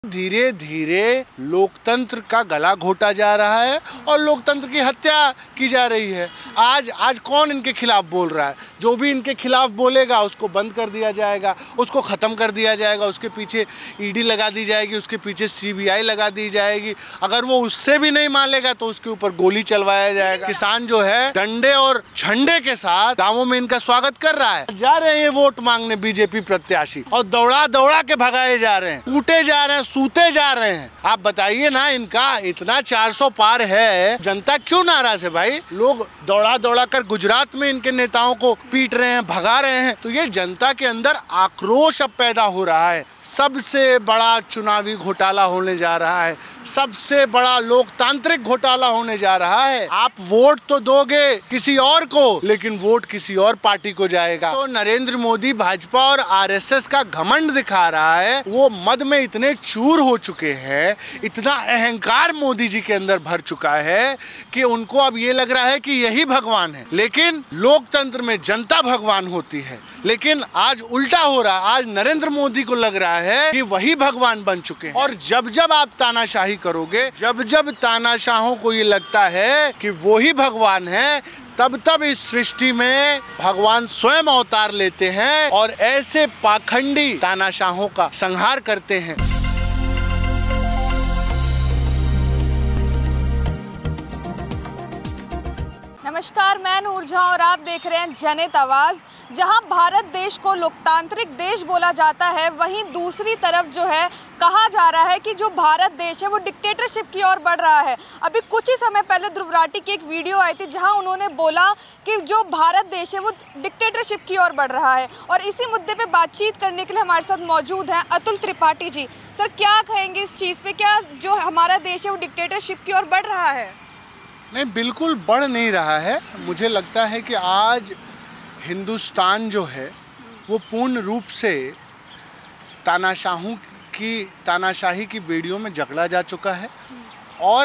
धीरे धीरे लोकतंत्र का गला घोटा जा रहा है और लोकतंत्र की हत्या की जा रही है। आज कौन इनके खिलाफ बोल रहा है? जो भी इनके खिलाफ बोलेगा उसको बंद कर दिया जाएगा, उसको ख़त्म कर दिया जाएगा, उसके पीछे ईडी लगा दी जाएगी, उसके पीछे सीबीआई लगा दी जाएगी। अगर वो उससे भी नहीं मानेगा तो उसके ऊपर गोली चलवाया जाएगा। किसान जो है डंडे और झंडे के साथ गाँवों में इनका स्वागत कर रहा है। जा रहे हैं वोट मांगने बीजेपी प्रत्याशी और दौड़ा दौड़ा के भगाए जा रहे हैं, कूटे जा रहे हैं, सूते जा रहे हैं। आप बताइए ना, इनका इतना 400 पार है, जनता क्यों नाराज है भाई? लोग दौड़ा दौड़ा कर गुजरात में इनके नेताओं को पीट रहे हैं, भगा रहे हैं। तो ये जनता के अंदर आक्रोश अब पैदा हो रहा है। सबसे बड़ा चुनावी घोटाला होने जा रहा है, सबसे बड़ा लोकतांत्रिक घोटाला होने जा रहा है। आप वोट तो दोगे किसी और को, लेकिन वोट किसी और पार्टी को जाएगा। तो नरेंद्र मोदी भाजपा और आरएसएस का घमंड दिखा रहा है। वो मद में इतने चूर हो चुके हैं, इतना अहंकार मोदी जी के अंदर भर चुका है कि उनको अब ये लग रहा है कि यही भगवान है। लेकिन लोकतंत्र में जनता भगवान होती है। लेकिन आज उल्टा हो रहा है। आज नरेंद्र मोदी को लग रहा है कि वही भगवान बन चुके हैं। और जब जब आप तानाशाही करोगे, जब जब तानाशाहों को ये लगता है कि वो ही भगवान है, तब तब इस सृष्टि में भगवान स्वयं अवतार लेते हैं और ऐसे पाखंडी तानाशाहों का संहार करते हैं। नमस्कार, मैं नूरजहां और आप देख रहे हैं जनहित आवाज़। जहां भारत देश को लोकतांत्रिक देश बोला जाता है, वहीं दूसरी तरफ जो है कहा जा रहा है कि जो भारत देश है वो डिक्टेटरशिप की ओर बढ़ रहा है। अभी कुछ ही समय पहले ध्रुव राठी की एक वीडियो आई थी जहां उन्होंने बोला कि जो भारत देश है वो डिक्टेटरशिप की ओर बढ़ रहा है। और इसी मुद्दे पे बातचीत करने के लिए हमारे साथ मौजूद हैं अतुल त्रिपाठी जी। सर, क्या कहेंगे इस चीज़ पे? क्या जो हमारा देश है वो डिक्टेटरशिप की ओर बढ़ रहा है? नहीं, बिल्कुल बढ़ नहीं रहा है। मुझे लगता है कि आज हिंदुस्तान जो है वो पूर्ण रूप से तानाशाही की बेड़ियों में जकड़ा जा चुका है और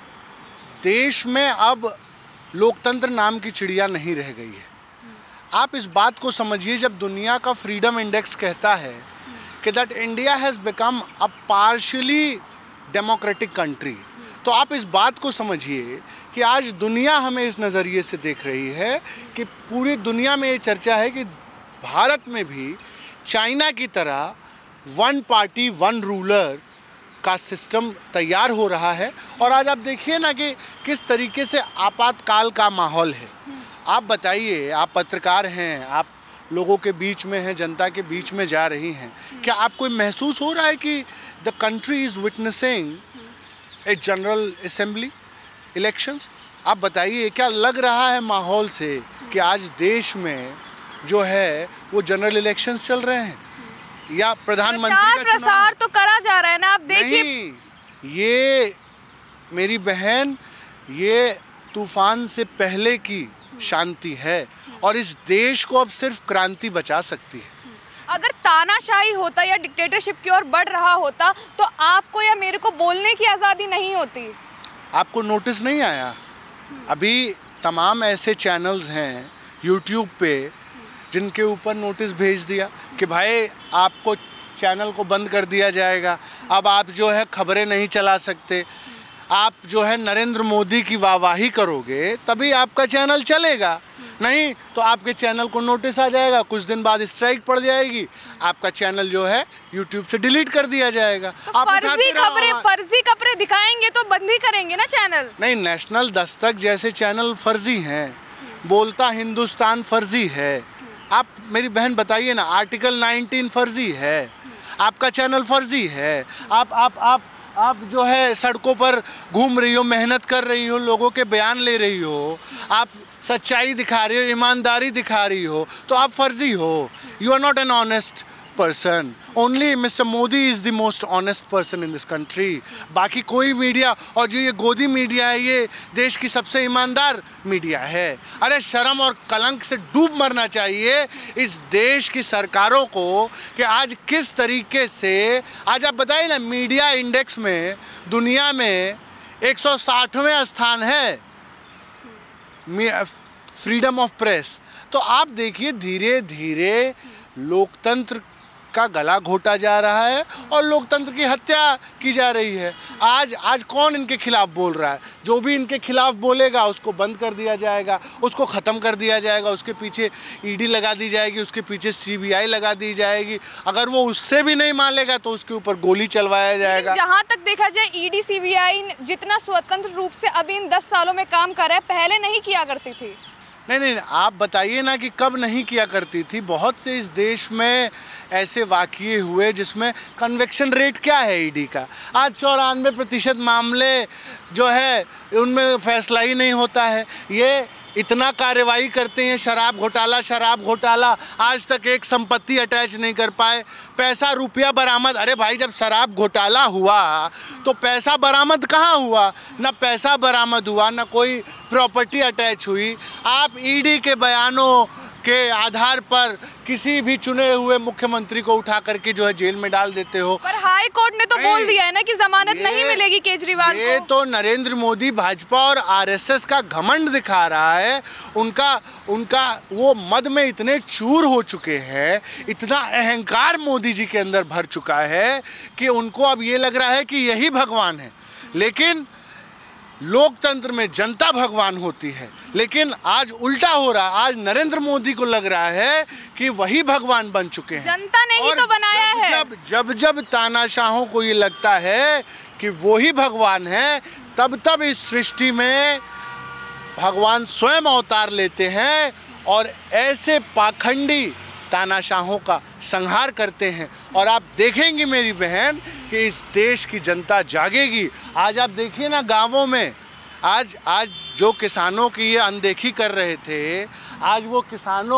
देश में अब लोकतंत्र नाम की चिड़िया नहीं रह गई है। आप इस बात को समझिए, जब दुनिया का फ्रीडम इंडेक्स कहता है कि that India has become a partially democratic country, तो आप इस बात को समझिए कि आज दुनिया हमें इस नज़रिए से देख रही है कि पूरी दुनिया में ये चर्चा है कि भारत में भी चाइना की तरह वन पार्टी वन रूलर का सिस्टम तैयार हो रहा है। और आज आप देखिए ना कि किस तरीके से आपातकाल का माहौल है। आप बताइए, आप पत्रकार हैं, आप लोगों के बीच में हैं, जनता के बीच में जा रही हैं, क्या आपको महसूस हो रहा है कि the country is witnessing a general assembly elections? आप बताइए, क्या लग रहा है माहौल से कि आज देश में जो है वो जनरल इलेक्शंस चल रहे हैं या प्रधानमंत्री का प्रसार तो करा जा रहा है ना? आप देखिए, ये मेरी बहन, ये तूफान से पहले की शांति है और इस देश को अब सिर्फ क्रांति बचा सकती है। अगर तानाशाही होता या डिक्टेटरशिप की ओर बढ़ रहा होता तो आपको या मेरे को बोलने की आज़ादी नहीं होती। आपको नोटिस नहीं आया? अभी तमाम ऐसे चैनल्स हैं यूट्यूब पे जिनके ऊपर नोटिस भेज दिया कि भाई आपको चैनल को बंद कर दिया जाएगा, अब आप जो है खबरें नहीं चला सकते। आप जो है नरेंद्र मोदी की वाहवाही करोगे तभी आपका चैनल चलेगा, नहीं तो आपके चैनल को नोटिस आ जाएगा, कुछ दिन बाद स्ट्राइक पड़ जाएगी, आपका चैनल जो है यूट्यूब से डिलीट कर दिया जाएगा। तो फर्जी खबरें दिखाएंगे तो बंद ही करेंगे ना चैनल? नहीं, नेशनल दस्तक जैसे चैनल फर्जी हैं, बोलता हिंदुस्तान फर्जी है। आप मेरी बहन बताइए ना, आर्टिकल 19 फर्जी है, आपका चैनल फर्जी है। आप जो है सड़कों पर घूम रही हो, मेहनत कर रही हो, लोगों के बयान ले रही हो, आप सच्चाई दिखा रही हो, ईमानदारी दिखा रही हो, तो आप फर्जी हो। You are not an honest person. Only Mr. Modi is the most honest person in this country. बाकी कोई मीडिया, और जो ये गोदी मीडिया है, ये देश की सबसे ईमानदार मीडिया है। अरे शर्म और कलंक से डूब मरना चाहिए इस देश की सरकारों को कि आज किस तरीके से, आज आप बताइए ना, मीडिया इंडेक्स में दुनिया में 160वें स्थान है फ्रीडम ऑफ प्रेस। तो आप देखिए, धीरे धीरे लोकतंत्र का गला घोटा जा रहा है और लोकतंत्र की हत्या की जा रही है। आज कौन इनके खिलाफ बोल रहा है? जो भी इनके खिलाफ बोलेगा उसको बंद कर दिया जाएगा, उसको ख़त्म कर दिया जाएगा, उसके पीछे ईडी लगा दी जाएगी, उसके पीछे सीबीआई लगा दी जाएगी। अगर वो उससे भी नहीं मानेगा तो उसके ऊपर गोली चलवाया जाएगा। जहाँ तक देखा जाए ईडी सीबीआई जितना स्वतंत्र रूप से अभी इन 10 सालों में काम कर रहा है, पहले नहीं किया करती थी। नहीं, आप बताइए ना कि कब नहीं किया करती थी। बहुत से इस देश में ऐसे वाक़ये हुए जिसमें कन्विक्शन रेट क्या है ईडी का, आज 94% मामले जो है उनमें फैसला ही नहीं होता है। ये इतना कार्रवाई करते हैं, शराब घोटाला, आज तक एक संपत्ति अटैच नहीं कर पाए। पैसा रुपया बरामद, अरे भाई जब शराब घोटाला हुआ तो पैसा बरामद कहाँ हुआ? ना पैसा बरामद हुआ, ना कोई प्रॉपर्टी अटैच हुई। आप ईडी के बयानों के आधार पर किसी भी चुने हुए मुख्यमंत्री को उठा करके जो है जेल में डाल देते हो। पर हाई कोर्ट ने तो बोल दिया है ना कि जमानत नहीं मिलेगी केजरीवाल को। ये तो नरेंद्र मोदी, भाजपा और आरएसएस का घमंड दिखा रहा है। उनका वो मद में इतने चूर हो चुके हैं, इतना अहंकार मोदी जी के अंदर भर चुका है कि उनको अब ये लग रहा है कि यही भगवान है। लेकिन लोकतंत्र में जनता भगवान होती है, लेकिन आज उल्टा हो रहा है। आज नरेंद्र मोदी को लग रहा है कि वही भगवान बन चुके हैं। जनता ने ही तो बनाया है। जब तानाशाहों को ये लगता है कि वही भगवान है, तब इस सृष्टि में भगवान स्वयं अवतार लेते हैं और ऐसे पाखंडी तानाशाहों का संहार करते हैं। और आप देखेंगे मेरी बहन कि इस देश की जनता जागेगी। आज आप देखिए ना गांवों में, आज जो किसानों की ये अनदेखी कर रहे थे, आज वो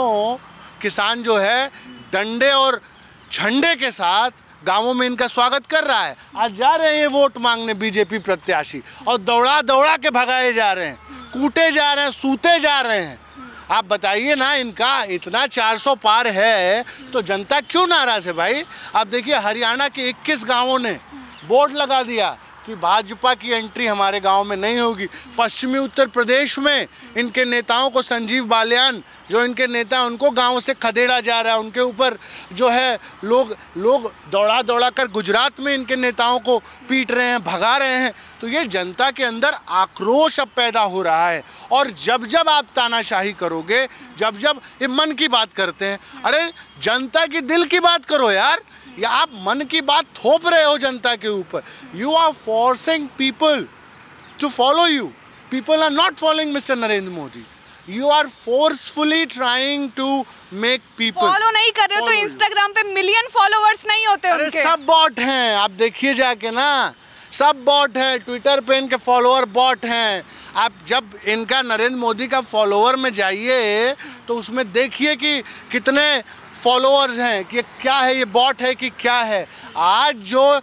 किसान जो है डंडे और झंडे के साथ गांवों में इनका स्वागत कर रहा है। आज जा रहे हैं वोट मांगने बीजेपी प्रत्याशी और दौड़ा के भगाए जा रहे हैं, कूटे जा रहे हैं, सूते जा रहे हैं। आप बताइए ना, इनका इतना 400 पार है तो जनता क्यों नाराज़ है भाई? आप देखिए हरियाणा के 21 गांवों ने बोर्ड लगा दिया कि भाजपा की एंट्री हमारे गांव में नहीं होगी। पश्चिमी उत्तर प्रदेश में इनके नेताओं को, संजीव बालियान जो इनके नेता, उनको गांव से खदेड़ा जा रहा है। उनके ऊपर जो है लोग दौड़ा कर गुजरात में इनके नेताओं को पीट रहे हैं, भगा रहे हैं। तो ये जनता के अंदर आक्रोश अब पैदा हो रहा है। और जब आप तानाशाही करोगे, जब ये मन की बात करते हैं, अरे जनता की दिल की बात करो यार, या आप मन की बात थोप रहे हो जनता के ऊपर। You are forcing people to follow you. People are not following mister Narendra Modi. You are forcefully trying to make people follow नहीं कर रहे हो तो इंस्टाग्राम पे मिलियन फॉलोअर्स नहीं होते उनके। सब बॉट हैं, आप देखिए जाके ना, सब बॉट है। ट्विटर पे इनके फॉलोअर बॉट हैं। आप जब इनका नरेंद्र मोदी का फॉलोअर में जाइए तो उसमें देखिए कि कितने फॉलोअर्स हैं, कि क्या है, ये बॉट है कि क्या है। आज जो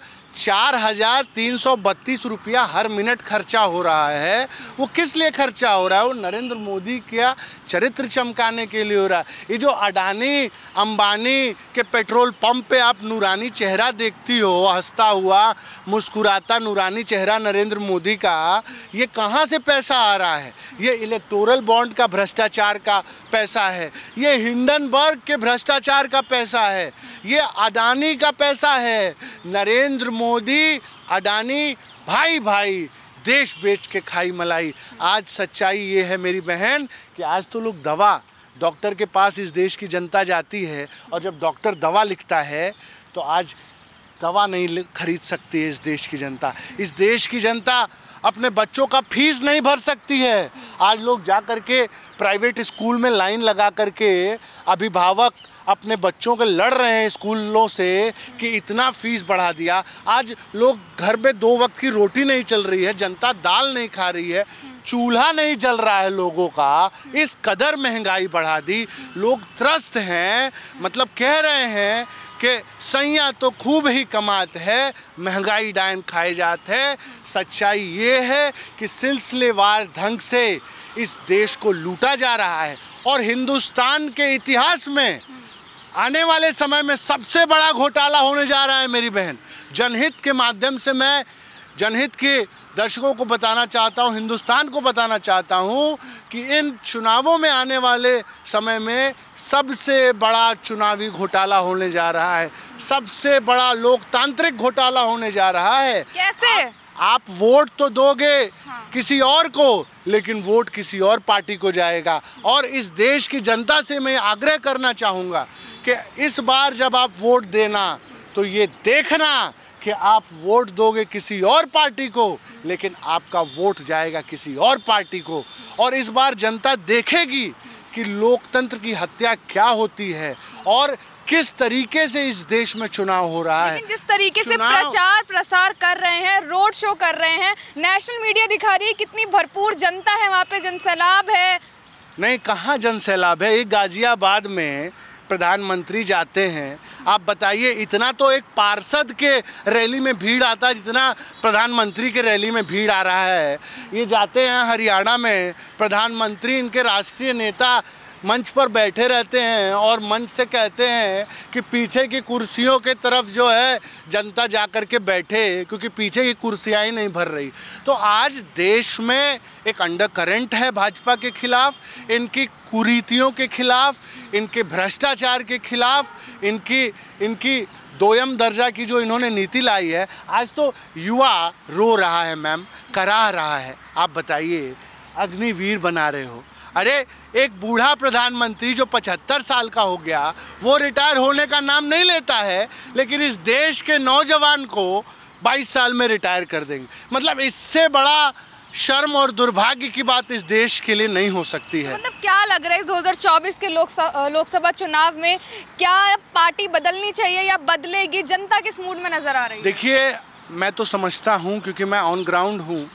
4,332 रुपया हर मिनट खर्चा हो रहा है, वो किस लिए खर्चा हो रहा है? वो नरेंद्र मोदी का चरित्र चमकाने के लिए हो रहा है। ये जो अडानी अंबानी के पेट्रोल पंप पे आप नूरानी चेहरा देखती हो, हंसता हुआ मुस्कुराता नूरानी चेहरा नरेंद्र मोदी का, ये कहाँ से पैसा आ रहा है? ये इलेक्टोरल बॉन्ड का भ्रष्टाचार का पैसा है, ये हिंडनबर्ग के भ्रष्टाचार का पैसा है, ये अडानी का पैसा है। नरेंद्र मोदी अडानी भाई देश बेच के खाई मलाई। आज सच्चाई ये है मेरी बहन कि आज तो लोग डॉक्टर के पास इस देश की जनता जाती है, और जब डॉक्टर दवा लिखता है तो आज दवा नहीं खरीद सकती है इस देश की जनता। इस देश की जनता अपने बच्चों का फीस नहीं भर सकती है। आज लोग जा कर के प्राइवेट स्कूल में लाइन लगा करके अभिभावक अपने बच्चों के लड़ रहे हैं स्कूलों से कि इतना फीस बढ़ा दिया। आज लोग घर में 2 वक्त की रोटी नहीं चल रही है, जनता दाल नहीं खा रही है, चूल्हा नहीं जल रहा है लोगों का। इस कदर महंगाई बढ़ा दी, लोग त्रस्त हैं। मतलब कह रहे हैं कि सैया तो खूब ही कमात है, महंगाई डायन खाए जात है। सच्चाई ये है कि सिलसिलेवार ढंग से इस देश को लूटा जा रहा है, और हिंदुस्तान के इतिहास में आने वाले समय में सबसे बड़ा घोटाला होने जा रहा है मेरी बहन। जनहित के माध्यम से मैं जनहित के दर्शकों को बताना चाहता हूँ, हिंदुस्तान को बताना चाहता हूँ कि इन चुनावों में आने वाले समय में सबसे बड़ा चुनावी घोटाला होने जा रहा है, सबसे बड़ा लोकतांत्रिक घोटाला होने जा रहा है। कैसे? आप वोट तो दोगे किसी और को, लेकिन वोट किसी और पार्टी को जाएगा। और इस देश की जनता से मैं आग्रह करना चाहूँगा कि इस बार जब आप वोट देना तो ये देखना कि आप वोट दोगे किसी और पार्टी को, लेकिन आपका वोट जाएगा किसी और पार्टी को। और इस बार जनता देखेगी कि लोकतंत्र की हत्या क्या होती है और किस तरीके से इस देश में चुनाव हो रहा है। जिस तरीके से प्रचार प्रसार कर रहे हैं, रोड शो कर रहे हैं, नेशनल मीडिया दिखा रही है कितनी भरपूर जनता है, वहाँ पे जनसैलाब है। नहीं, कहाँ जनसैलाब है? एक गाजियाबाद में प्रधानमंत्री जाते हैं, आप बताइए, इतना तो एक पार्षद के रैली में भीड़ आता है जितना प्रधानमंत्री के रैली में भीड़ आ रहा है। ये जाते हैं हरियाणा में, प्रधानमंत्री इनके राष्ट्रीय नेता मंच पर बैठे रहते हैं और मंच से कहते हैं कि पीछे की कुर्सियों के तरफ जो है जनता जा कर के बैठे, क्योंकि पीछे की कुर्सियाँ ही नहीं भर रही। तो आज देश में एक अंडर करंट है भाजपा के खिलाफ, इनकी कुरीतियों के खिलाफ, इनके भ्रष्टाचार के खिलाफ, इनकी दोयम दर्जा की जो इन्होंने नीति लाई है। आज तो युवा रो रहा है मैम, कराह रहा है। आप बताइए, अग्निवीर बना रहे हो। अरे एक बूढ़ा प्रधानमंत्री जो 75 साल का हो गया, वो रिटायर होने का नाम नहीं लेता है, लेकिन इस देश के नौजवान को 22 साल में रिटायर कर देंगे। मतलब इससे बड़ा शर्म और दुर्भाग्य की बात इस देश के लिए नहीं हो सकती है। मतलब क्या लग रहा है 2024 के लोकसभा चुनाव में क्या पार्टी बदलनी चाहिए या बदलेगी? जनता किस मूड में नजर आ रही है? देखिए, मैं तो समझता हूँ, क्योंकि मैं ऑन ग्राउंड हूँ,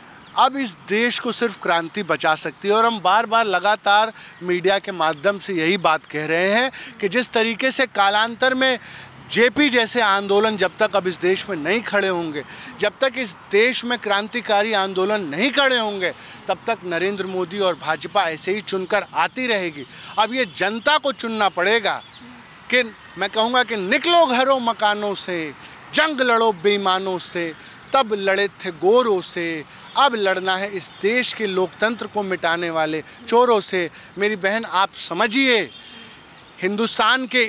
अब इस देश को सिर्फ क्रांति बचा सकती है। और हम बार बार लगातार मीडिया के माध्यम से यही बात कह रहे हैं कि जिस तरीके से कालांतर में जेपी जैसे आंदोलन जब तक अब इस देश में नहीं खड़े होंगे, जब तक इस देश में क्रांतिकारी आंदोलन नहीं खड़े होंगे, तब तक नरेंद्र मोदी और भाजपा ऐसे ही चुनकर आती रहेगी। अब ये जनता को चुनना पड़ेगा कि मैं कहूँगा कि निकलो घरों मकानों से, जंग लड़ो बेईमानों से, तब लड़े थे गोरों से, अब लड़ना है इस देश के लोकतंत्र को मिटाने वाले चोरों से। मेरी बहन, आप समझिए, हिंदुस्तान के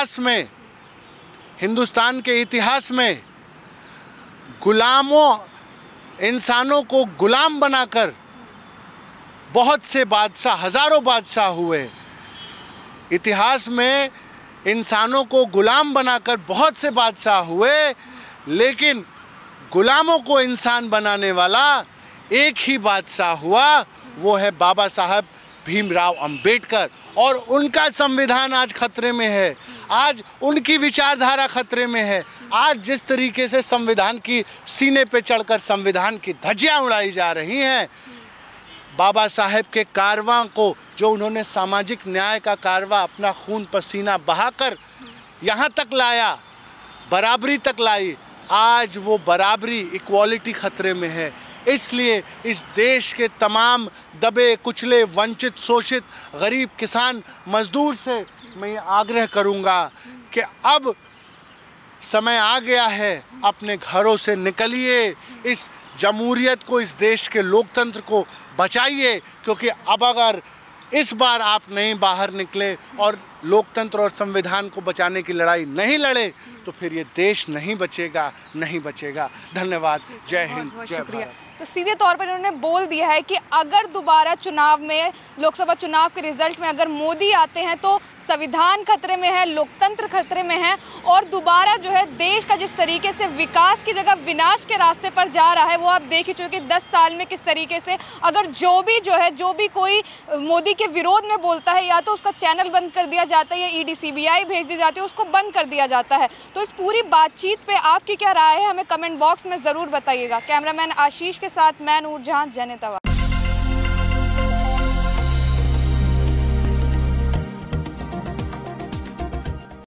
इतिहास में गुलामों, इंसानों को गुलाम बनाकर बहुत से बादशाह, हजारों बादशाह हुए। इतिहास में इंसानों को गुलाम बनाकर बहुत से बादशाह हुए, लेकिन गुलामों को इंसान बनाने वाला एक ही बादशाह हुआ, वो है बाबा साहब भीमराव अंबेडकर। और उनका संविधान आज खतरे में है, आज उनकी विचारधारा खतरे में है। आज जिस तरीके से संविधान की सीने पे चढ़कर संविधान की धज्जियां उड़ाई जा रही हैं, बाबा साहेब के कारवां को, जो उन्होंने सामाजिक न्याय का कारवां अपना खून पसीना बहाकर यहाँ तक लाया, बराबरी तक लाई, आज वो बराबरी, इक्वालिटी खतरे में है। इसलिए इस देश के तमाम दबे कुचले, वंचित, शोषित, गरीब, किसान, मजदूर से मैं ये आग्रह करूँगा कि अब समय आ गया है, अपने घरों से निकलिए, इस जमहूरियत को, इस देश के लोकतंत्र को बचाइए। क्योंकि अब अगर इस बार आप नहीं बाहर निकले और लोकतंत्र और संविधान को बचाने की लड़ाई नहीं लड़े, तो फिर ये देश नहीं बचेगा। धन्यवाद। जय हिंद, जय भारत। तो सीधे तौर पर इन्होंने बोल दिया है कि अगर दोबारा चुनाव में, लोकसभा चुनाव के रिजल्ट में अगर मोदी आते हैं तो संविधान खतरे में है, लोकतंत्र खतरे में है, और दोबारा जो है देश का जिस तरीके से विकास की जगह विनाश के रास्ते पर जा रहा है, वो आप देख ही चुके 10 साल में किस तरीके से। अगर जो भी कोई मोदी के विरोध में बोलता है, या तो उसका चैनल बंद कर दिया जाता है या ईडी सीबीआई भेज दी जाती है, उसको बंद कर दिया जाता है। तो इस पूरी बातचीत पे आपकी क्या राय है, हमें कमेंट बॉक्स में ज़रूर बताइएगा। कैमरामैन आशीष के साथ मैं नूर जहां, जनता।